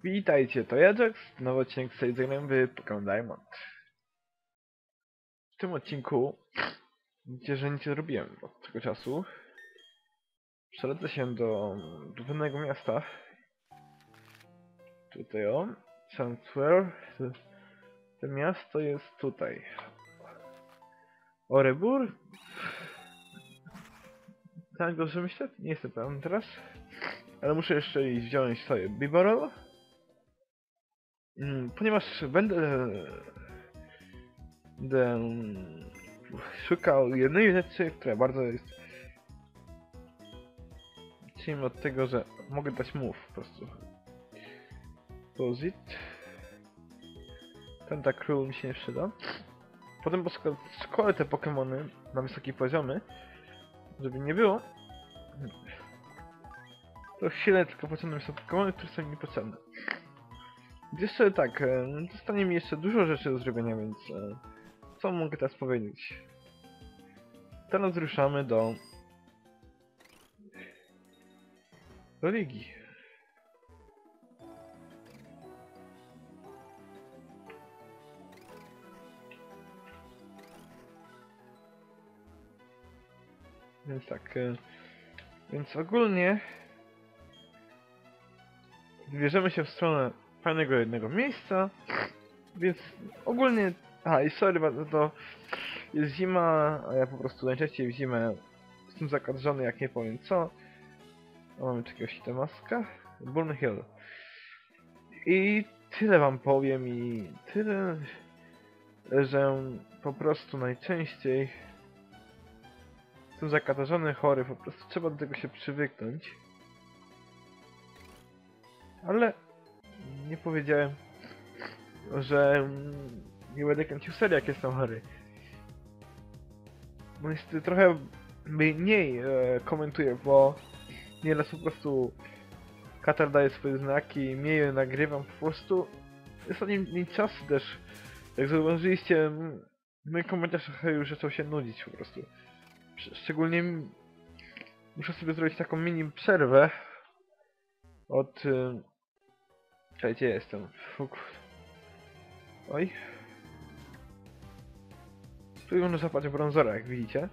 Witajcie, to Jajax, nowy odcinek z Sejdzem w Pokémon Diamond. W tym odcinku widzicie, że nic nie zrobiłem od tego czasu. Przelecę się do pewnego miasta. Tutaj o, Sanctuary. To miasto jest tutaj. Orebur? Tak dobrze myślę? Nie jestem pewien teraz. Ale muszę jeszcze iść wziąć sobie Bibarel. Ponieważ będę szukał jednej rzeczy, która bardzo jest... Zacznijmy od tego, że mogę dać move po prostu. Posit. Tentacruel mi się nie przyda. Potem szkolę te Pokemony na wysokie poziomy, żeby nie było. To chwilę tylko pociągnę sobie Pokemony, które są mi potrzebne. Jeszcze tak, zostanie mi jeszcze dużo rzeczy do zrobienia, więc co mogę teraz powiedzieć? Teraz ruszamy do ligi. Więc tak, więc ogólnie wybierzemy się w stronę fajnego jednego miejsca, więc ogólnie, i sorry bardzo, to jest zima, a ja po prostu najczęściej w zimę jestem zakażony, jak nie powiem co. Mamy czegoś maska. Burn Hill. I tyle wam powiem i tyle, że po prostu najczęściej jestem zakażony, chory, po prostu trzeba do tego się przywyknąć. Ale nie powiedziałem, że nie będę kręcił serii, jak jestem chory. Bo niestety trochę mniej komentuję, bo nieraz po prostu Katar daje swoje znaki, mniej nagrywam po prostu. Jest ostatnim czasy też, jak zauważyliście, mój komentarz już zaczął się nudzić po prostu. Szczególnie muszę sobie zrobić taką mini przerwę od... Gdzie jestem? Oj. Tu można zapać brązora, jak widzicie.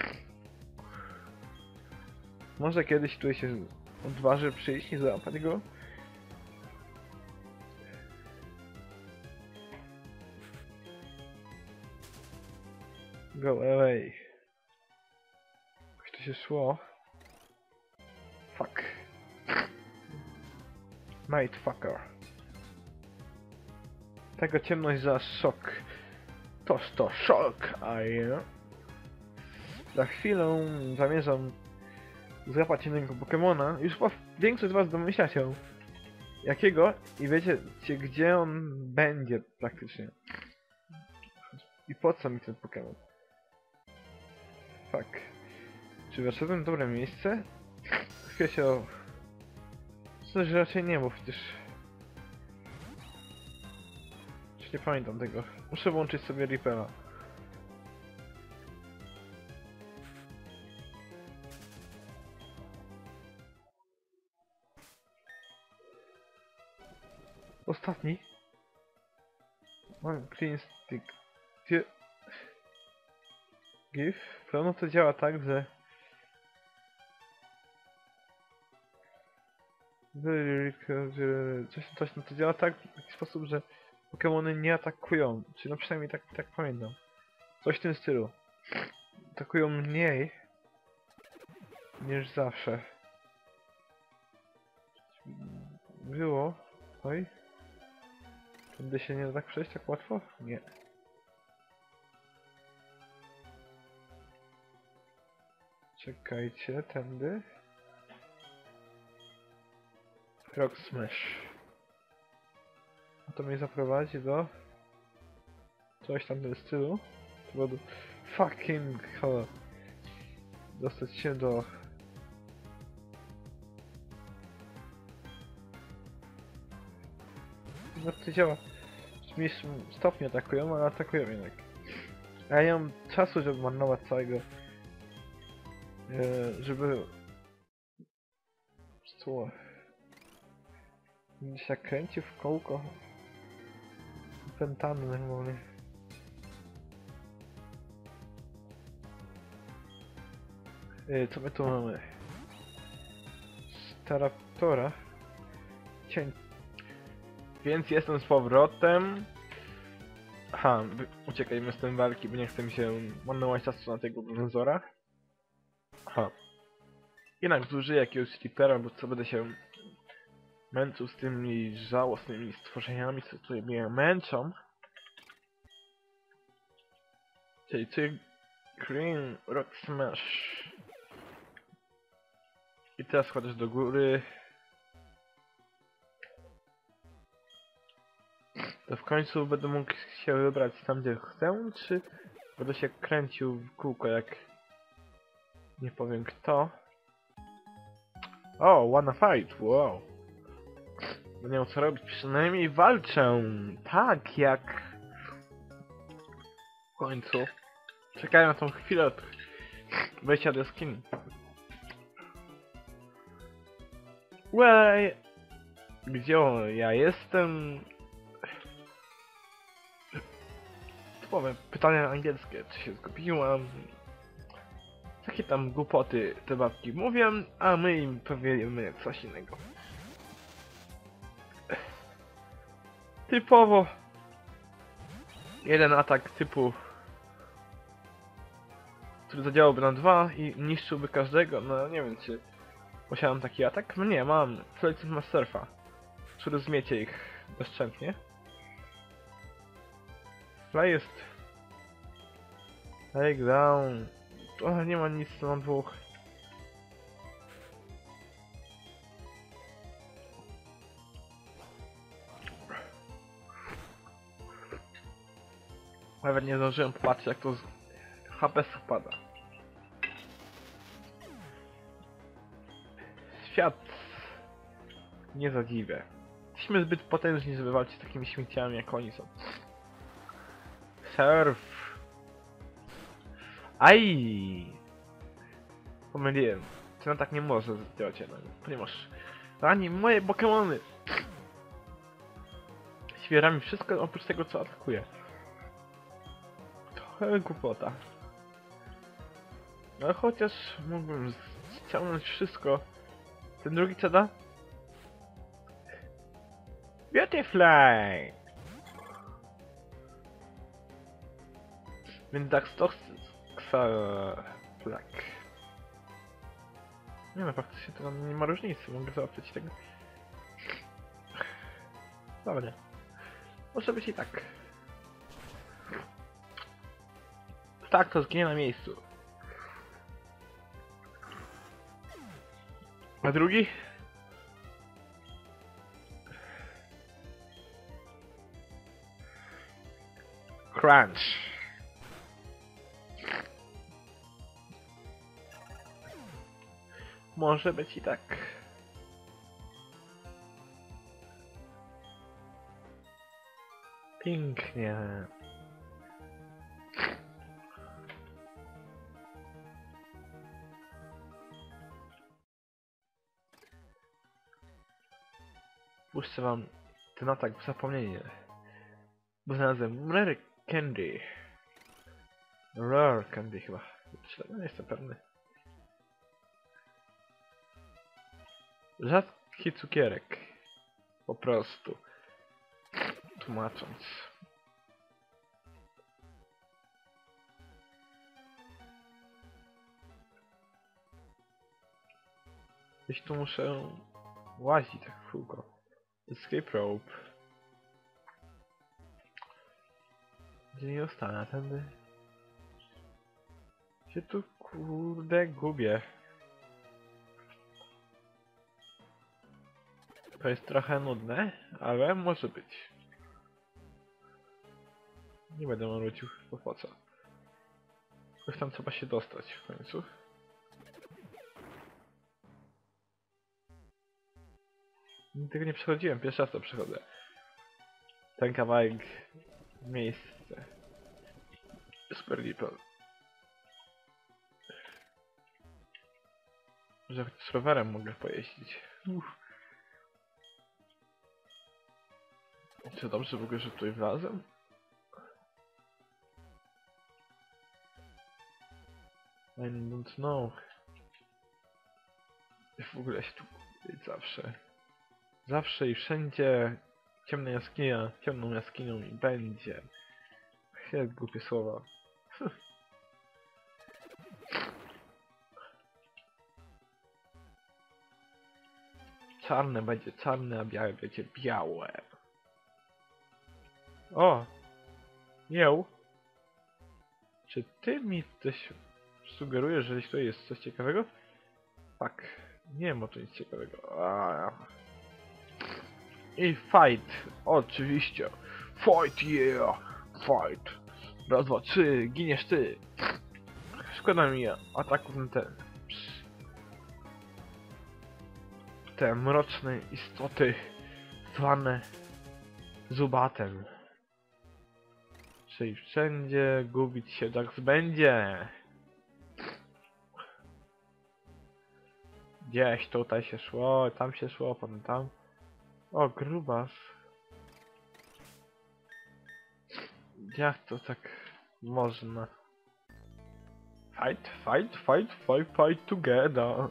Może kiedyś tutaj się odważy przyjść i załapać go. Go away. Jakoś to się szło. Fuck. Night fucker. Tego ciemność za szok. Toż to szok, a ja za chwilę zamierzam złapać innego Pokemona. Już chyba większość z was domyśla się jakiego i wiecie gdzie on będzie praktycznie. I po co mi ten Pokemon? Fuck. Czy wyszedłem w dobre miejsce? Chwilę się... Myślę, że raczej nie, bo przecież... Już nie pamiętam tego. Muszę włączyć sobie Reapera. Ostatni. Mam clean stick. Give. Pewno to działa tak, że... Coś to działa tak w taki sposób, że Pokemony nie atakują. Czy no przynajmniej tak pamiętam. Coś w tym stylu. Atakują mniej niż zawsze. Było. Oj. Tędy się nie da tak przejść tak łatwo? Nie. Czekajcie, tędy. Rock Smash. A to mnie zaprowadzi do... Coś tam w tym stylu. Trzeba do... Fucking hell. Dostać się do... No to działa. W mniejszym stopniu atakują, ale atakują jednak. A ja nie mam czasu, żeby marnować całego... żeby... Co? Będzie się kręcił w kołko. Pętany normalnie. Co my tu mamy? Staraptora. Cień. Więc jestem z powrotem. Aha, uciekajmy z tym walki, bo nie chcę mi się marnować czasu na tego brązora. Aha. Jednak zużyję jakiegoś sleepera, bo co będę się męczył z tymi żałosnymi stworzeniami, co tutaj mnie męczą. Czyli ty Green Rock Smash. I teraz chodzisz do góry. To w końcu będę mógł się wybrać tam, gdzie chcę, czy będę się kręcił w kółko, jak nie powiem kto. O, wanna fight, wow. Będę miał co robić, przynajmniej walczę. Tak, jak w końcu. Czekaj na tą chwilę od wejścia do jaskini. Well, gdzie ja jestem? Typowe pytania angielskie, czy się zgubiłam? Takie tam głupoty te babki mówią, a my im powiemy coś innego. Typowo jeden atak typu, który zadziałałby na 2 i niszczyłby każdego. No nie wiem, czy posiadam taki atak? No nie, mam Flight Masterfa, który zmiecie ich bezczętnie. Fly jest take down. O, nie ma nic na 2. Nawet nie zdążyłem popatrzeć, jak to z HP spada. Świat nie zadziwia. Jesteśmy zbyt potężni, żeby walczyć z takimi śmieciami, jak oni są. Surf. Aj! Pomyliłem. Ty tak nie może zdjąć, no, ponieważ rani moje Pokemony. Świera mi wszystko oprócz tego, co atakuje. Trochę głupota. No chociaż mógłbym ściągnąć wszystko. Ten drugi co da? Beautyfly! Więc Darkstox Xarflak. Nie no, faktycznie to nie ma różnicy, mogę załatwić tego. Dobra. Może być i tak. Tak, to zginie na miejscu. A drugi? Crunch. Może być i tak. Pięknie. Puszczę wam ten atak w zapomnienie. Bo znalazłem Rare Candy. Rare Candy chyba. Nie jestem pewny. Rzadki cukierek. Po prostu. Tłumacząc. Gdzieś tu muszę łazić tak w kółko. Escape rope. Gdzie nie dostanę tędy? Się tu kurde gubię. To jest trochę nudne, ale może być. Nie będę marudził, bo po co? Jakoś tam trzeba się dostać w końcu. Tego nie przechodziłem, pierwszy raz to przechodzę. Ten kawałek miejsce. Super lipo. Że z rowerem mogę pojeździć. Uff. Czy dobrze w ogóle, że tutaj wlazłem? I don't know. W ogóle się tu zawsze. Zawsze i wszędzie ciemna jaskinia, ciemną jaskinią i będzie. Jest głupie słowa. Czarne będzie czarne, a białe będzie białe. O! Jeł! Czy ty mi coś sugerujesz, że tutaj jest coś ciekawego? Tak. Nie ma tu nic ciekawego. I fight! Oczywiście! Fight, yeah! Fight! Raz, dwa, trzy, giniesz ty! Szkoda mi ataków na te mroczne istoty zwane zubatem. Czyli wszędzie gubić się tak będzie. Gdzieś tutaj się szło, tam się szło, potem tam. O, grubas. Jak to tak można? Fight, fight, fight, fight, fight together.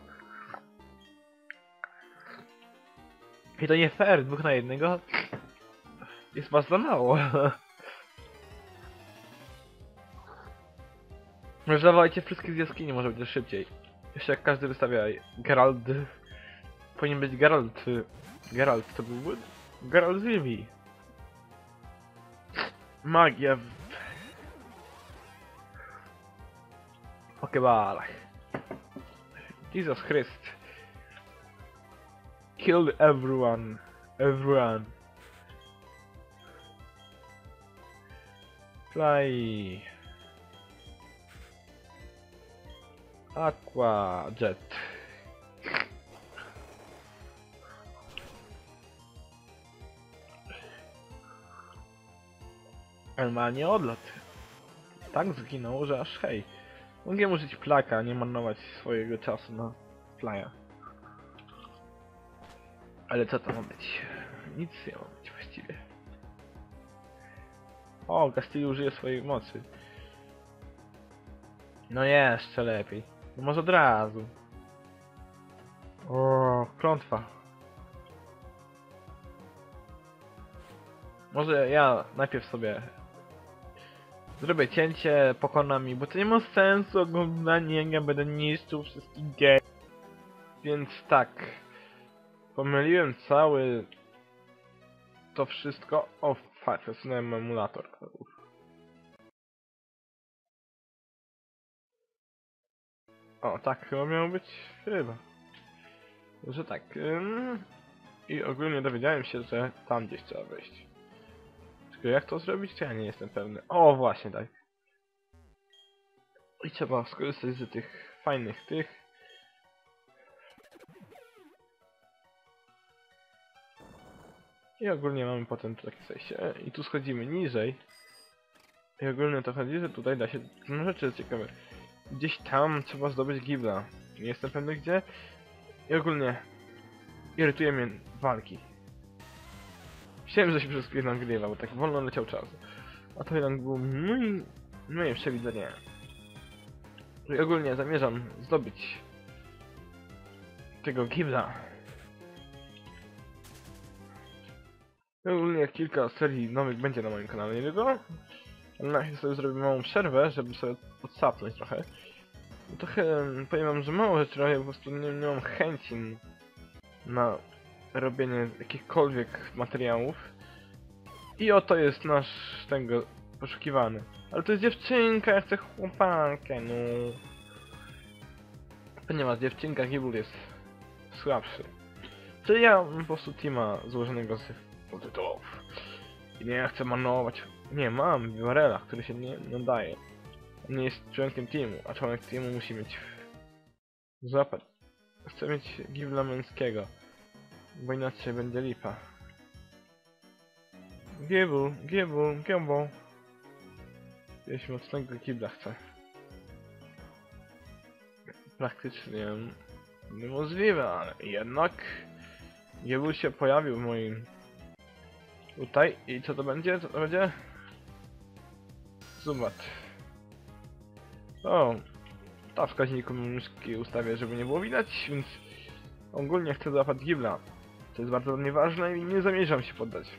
I to nie fair, 2 na 1. Jest was za mało. Zdawajcie wszystkie z jaskini, może będzie szybciej. Jeszcze jak każdy wystawia Geralt. Powinien być Geralt. Geralt to był Geralt z Rivii. Magia w pokebalach. Jesus Christ. Killed everyone. Everyone. Fly. Aqua Jet. Normalnie odlot. Tak zginął, że aż hej. Mogłem użyć plaka, nie marnować swojego czasu na flya. Ale co to ma być? Nic nie ma być właściwie. O, Castillo użyje swojej mocy. No jeszcze lepiej. No może od razu. O, klątwa. Może ja najpierw sobie zrobię cięcie, pokonam ich, bo to nie ma sensu oglądanie, ja będę niszczył wszystkich gej. Więc tak. Pomyliłem cały to wszystko. O, fuck, przesunąłem emulator. O, tak chyba miało być. Chyba. Że tak. I ogólnie dowiedziałem się, że tam gdzieś trzeba wejść. Tylko jak to zrobić, to ja nie jestem pewny. O, właśnie tak. I trzeba skorzystać z tych fajnych tych. I ogólnie mamy potem tu takie zejście. I tu schodzimy niżej. I ogólnie to chodzi, że tutaj da się no rzeczy ciekawe. Gdzieś tam trzeba zdobyć gibla. Nie jestem pewny gdzie. I ogólnie irytuje mnie walki. Myślałem, że się przez chwilę nagrywa, bo tak wolno leciał czas. A to jednak było moje przewidzenie. I ogólnie zamierzam zdobyć tego gibla. I ogólnie kilka serii nowych będzie na moim kanale niedługo. Ale na razie sobie zrobię małą przerwę, żeby sobie odsapnąć trochę. Bo trochę powiem wam, że mało rzeczy robię, po prostu nie mam chęci na robienie jakichkolwiek materiałów. I oto jest nasz tego poszukiwany. Ale to jest dziewczynka, ja chcę chłopakę, no. Ponieważ dziewczynka Gibul jest słabszy. Czyli ja mam po prostu teama złożonego z tytułów. I nie chcę marnować. Nie, mam Warela, który się nie nadaje. On nie jest członkiem teamu, a członek teamu musi mieć... Złapać. Chcę mieć Gibla męskiego. Bo inaczej będzie lipa. Gibble, Gibble, Gibble. Jakiegoś mocnego Gibla chcę. Praktycznie niemożliwe, ale jednak Gibble się pojawił w moim Tutaj. I co to będzie? Co to będzie? Zobacz. O, ta wskaźniku myszki ustawię, żeby nie było widać, więc ogólnie chcę złapać Gibla. To jest bardzo nieważne i nie zamierzam się poddać.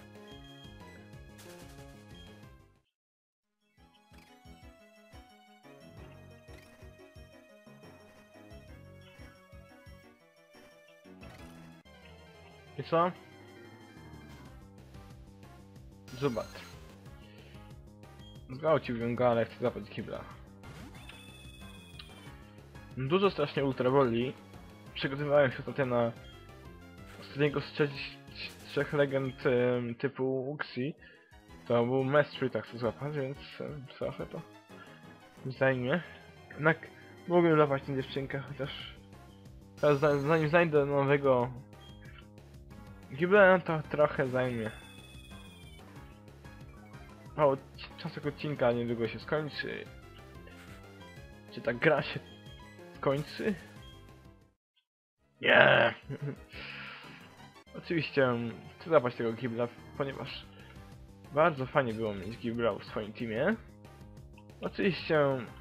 I co? Zobacz. Zgwałciłbym go, ale chcę złapać Gibla. Dużo strasznie ultra boli. Przygotowywałem się ostatnio na ostatniego z trzech legend typu Uxie. To był Mastery, tak chcę złapać, więc trochę to zajmie. Jednak mogłem złapać tę dziewczynkę, chociaż teraz zanim znajdę nowego Gibla, to trochę zajmie. O, czas odcinka niedługo się skończy. Czy ta gra się skończy? Nie! Oczywiście chcę złapać tego Gibla, ponieważ bardzo fajnie było mieć Gibla w swoim teamie. Oczywiście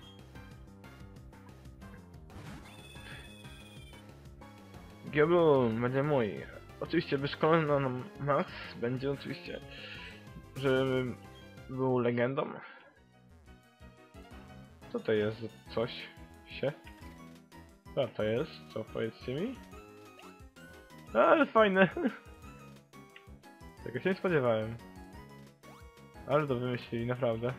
Gibel będzie mój. Oczywiście wyszkolony na max będzie oczywiście, żeby był legendą. Co to jest za coś? Co to jest? Co, powiedzcie mi? Ale fajne! Tego się nie spodziewałem. Ale to wymyślili, naprawdę.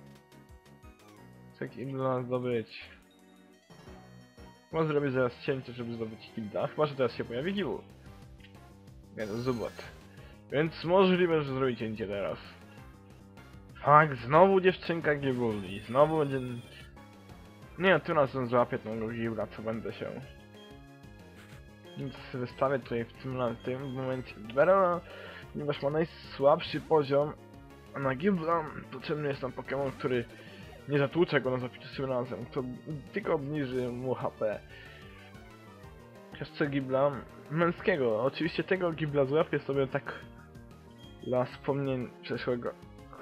Co im dla nas zdobyć? Chyba zrobię zaraz cięcie, żeby zdobyć Gilda. Chyba, że teraz się pojawi Gil. Nie, to zobacz. Więc możliwe, że zrobię cięcie teraz. Tak, znowu dziewczynka Gibul i znowu będzie... Nie, tym razem złapię tą Gibla, co będę się... Więc wystawię tutaj w tym momencie Berona, ponieważ ma najsłabszy poziom, a na Gibla potrzebny jest tam Pokémon, który nie zatłucze go na zapisy razem, to tylko obniży mu HP. Chcę Gibla męskiego, oczywiście tego Gibla złapię sobie tak dla wspomnień przeszłego.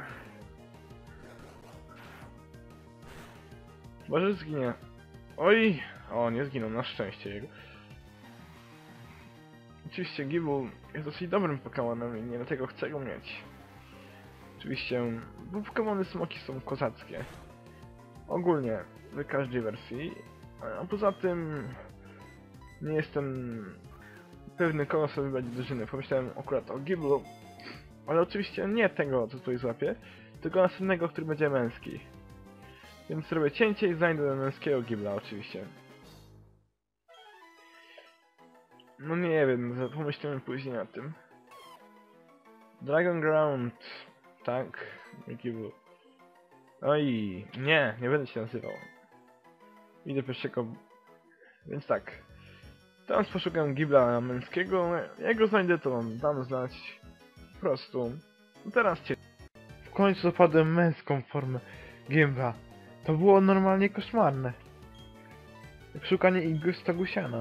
Chyba, że zginie. Oj! O, nie zginął, na szczęście jego. Oczywiście Gibel jest dosyć dobrym Pokémonem i nie dlatego chcę go mieć. Oczywiście, bo Pokémony smoki są kozackie. Ogólnie, w każdej wersji. A poza tym... Nie jestem pewny, kogo sobie wybrać drużyny. Pomyślałem akurat o Gibelu, ale oczywiście nie tego, co tutaj złapię, tylko następnego, który będzie męski. Więc zrobię cięcie i znajdę męskiego Gibela oczywiście. No nie wiem, pomyślimy później o tym. Dragon Ground. Tak, Gibel. Oj, nie będę się nazywał. Idę pierwszego. Więc tak. Teraz poszukam Gibla męskiego, jak go znajdę, to wam dam znać. Po prostu. No teraz cię. W końcu zapadłem męską formę Gibla. To było normalnie koszmarne. Jak szukanie Igusta Gusiana.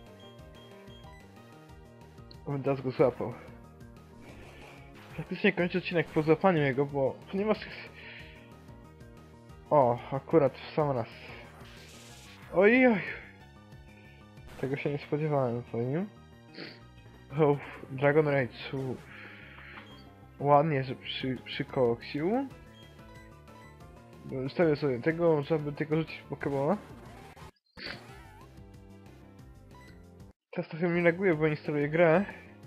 Teraz go złapał. Praktycznie kończę odcinek po złapaniu jego, ponieważ... O, akurat w sam raz. Oj. Tego się nie spodziewałem po nim. O, Dragon Rage. Ładnie, że przykoksił. Zostawię sobie tego, żeby tylko rzucić Pokemona. Teraz trochę mi laguje, bo instaluję grę.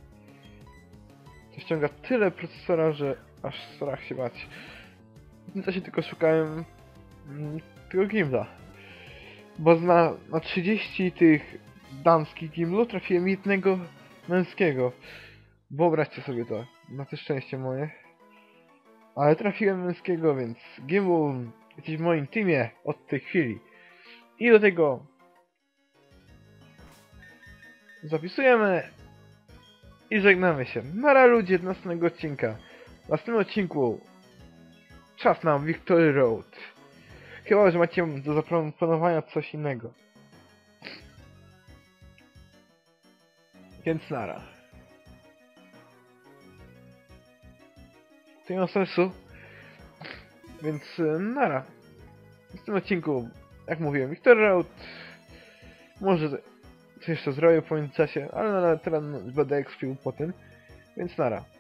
To ściąga tyle procesora, że aż strach się bać. W tym czasie tylko szukałem tego Gimla. Bo na 30 tych damskich Gimlu trafiłem jednego męskiego. Wyobraźcie sobie to. Na to szczęście moje. Ale trafiłem męskiego, więc Gimlu jesteś w moim teamie od tej chwili. I do tego zapisujemy i żegnamy się. Nara ludzie, do następnego odcinka. W następnym odcinku czas na Victory Road. Chyba, że macie do zaproponowania coś innego. Więc nara. To nie ma sensu. Więc nara. W tym odcinku, jak mówiłem, Victor Road. Może coś jeszcze zrobię w międzyczasie, ale teraz będę ekspił po tym. Więc nara.